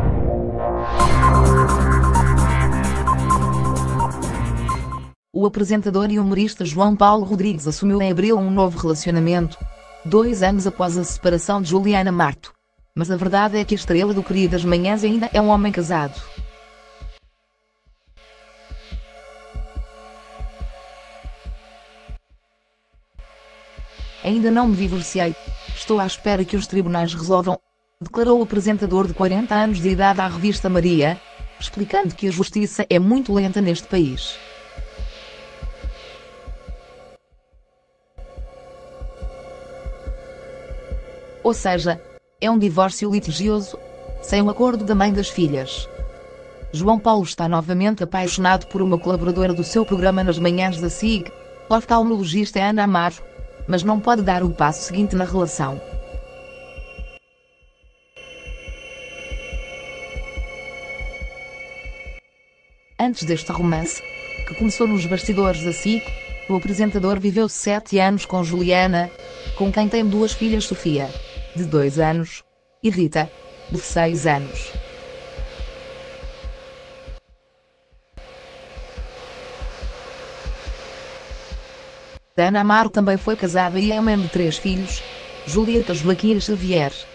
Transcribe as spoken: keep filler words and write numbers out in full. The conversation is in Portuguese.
O apresentador e humorista João Paulo Rodrigues assumiu em abril um novo relacionamento, dois anos após a separação de Juliana Marto. Mas a verdade é que a estrela do Queridas Manhãs ainda é um homem casado. Ainda não me divorciei. Estou à espera que os tribunais resolvam, declarou o apresentador de quarenta anos de idade à revista Maria, explicando que a justiça é muito lenta neste país. Ou seja, é um divórcio litigioso, sem o acordo da mãe das filhas. João Paulo está novamente apaixonado por uma colaboradora do seu programa nas manhãs da S I C, a oftalmologista Ana Amaro, mas não pode dar o passo seguinte na relação. Antes deste romance, que começou nos bastidores da S I C, o apresentador viveu sete anos com Juliana, com quem tem duas filhas, Sofia, de dois anos, e Rita, de seis anos. Ana Amaro também foi casada e é mãe de três filhos, Julieta, Joaquim e Xavier.